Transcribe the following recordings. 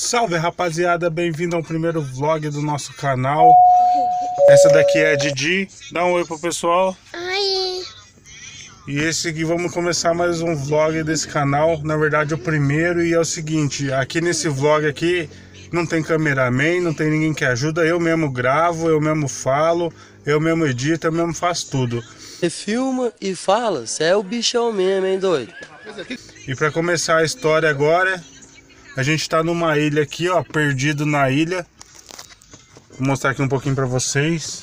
Salve rapaziada, bem-vindo ao primeiro vlog do nosso canal. Essa daqui é a Didi, dá um oi pro pessoal. Oi. E esse aqui, vamos começar mais um vlog desse canal. Na verdade o primeiro, e é o seguinte, aqui nesse vlog aqui não tem cameraman, não tem ninguém que ajuda. Eu mesmo gravo, eu mesmo falo, eu mesmo edito, eu mesmo faço tudo. Você filma e fala, você é o bichão mesmo, hein, doido? E pra começar a história agora, a gente tá numa ilha aqui, ó, perdido na ilha. Vou mostrar aqui um pouquinho pra vocês.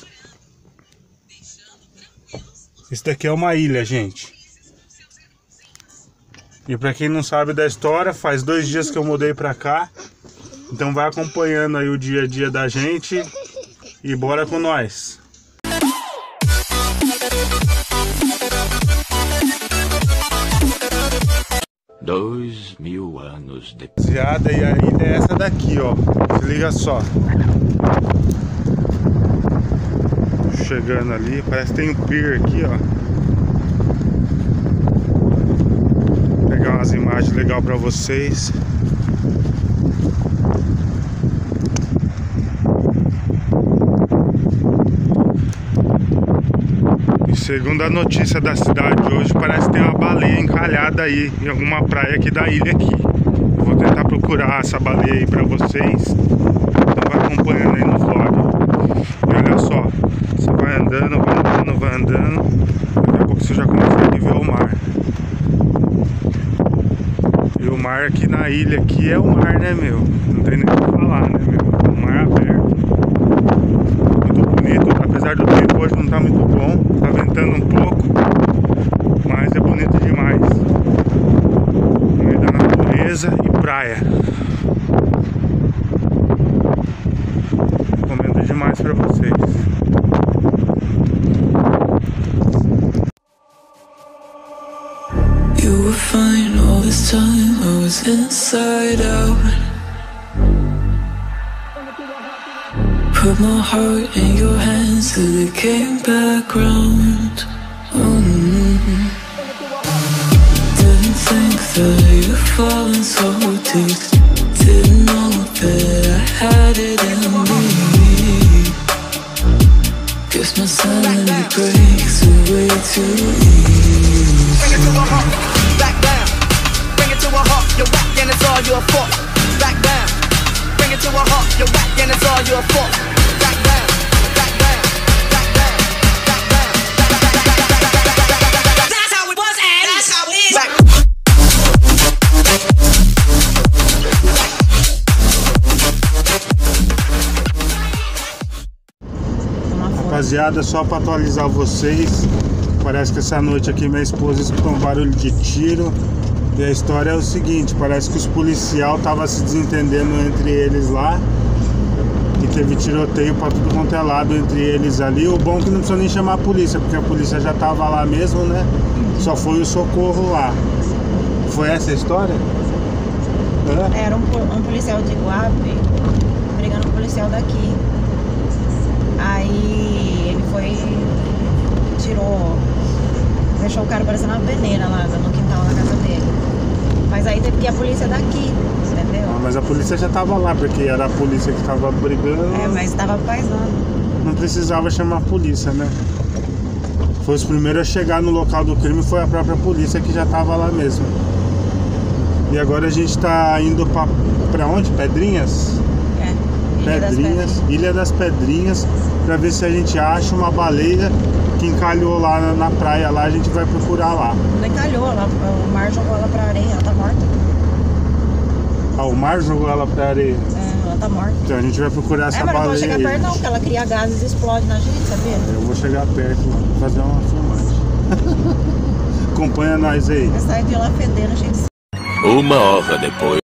Isso daqui é uma ilha, gente. E pra quem não sabe da história, faz 2 dias que eu mudei pra cá. Então vai acompanhando aí o dia a dia da gente. E bora com nós. 2000 anos depois. E a ilha é essa daqui, ó. Se liga só. Chegando ali, parece que tem um pier aqui, ó. Vou pegar umas imagens legais pra vocês. E segundo a notícia da cidade hoje, parece que tem uma baleia encalhada aí em alguma praia aqui da ilha aqui. Eu vou tentar procurar essa baleia aí pra vocês. Então vai acompanhando aí no vlog. E olha só, você vai andando, vai andando. Daqui a pouco você já consegue ver o mar. E o mar aqui na ilha aqui é o mar, né, meu? Não tem nem o que falar, né, meu? O mar aberto. Muito bonito, apesar do tempo hoje não tá muito bom. Tá ventando um pouco, mas é bonito demais. No meio da natureza e praia. Recomendo demais pra vocês. You were fine all this time, I was inside out. Put my heart in your hands till it came back round. Didn't think that you'd fallen so deep. Didn't know that I had it in me. Guess my sanity breaks away too easy. Bring it to a halt, back down. Bring it to a halt, you're whack and it's all your fault. Back down. Bring it to a halt, you're whack and it's all your fault. Back down, back down, back down, back down, back down. That's how it was and that's how it is. Rapaziada, só pra atualizar vocês, parece que essa noite aqui minha esposa escutou um barulho de tiro. E a história é o seguinte, parece que os policiais estavam se desentendendo entre eles lá. E teve tiroteio pra tudo quanto é lado entre eles ali. O bom é que não precisa nem chamar a polícia, porque a polícia já tava lá mesmo, né? Só foi o socorro lá. Foi essa a história? Era um policial de Iguape brigando com o policial daqui. Aí ele foi, tirou, deixou o cara parecendo uma peneira lá no quintal da casa dele. Mas aí teve que ir a polícia daqui, entendeu? Ah, mas a polícia já tava lá, porque era a polícia que tava brigando. É, mas tava paisando. Não precisava chamar a polícia, né? Foi os primeiros a chegar no local do crime, foi a própria polícia que já tava lá mesmo. E agora a gente tá indo pra onde? Pedrinhas? Ilha das Pedrinhas, pra ver se a gente acha uma baleia que encalhou lá na praia. Lá a gente vai procurar lá. Não encalhou, o mar jogou ela pra areia, ela tá morta. Ah, o mar jogou ela pra areia? É, ela tá morta. Então a gente vai procurar essa baleia. Mas não pode chegar aí, perto não, porque ela cria gases e explode na gente, sabia? Eu vou chegar perto lá, fazer uma filmagem. Acompanha nós aí. Vai sair de lá fedendo, cheio de... 1 hora depois.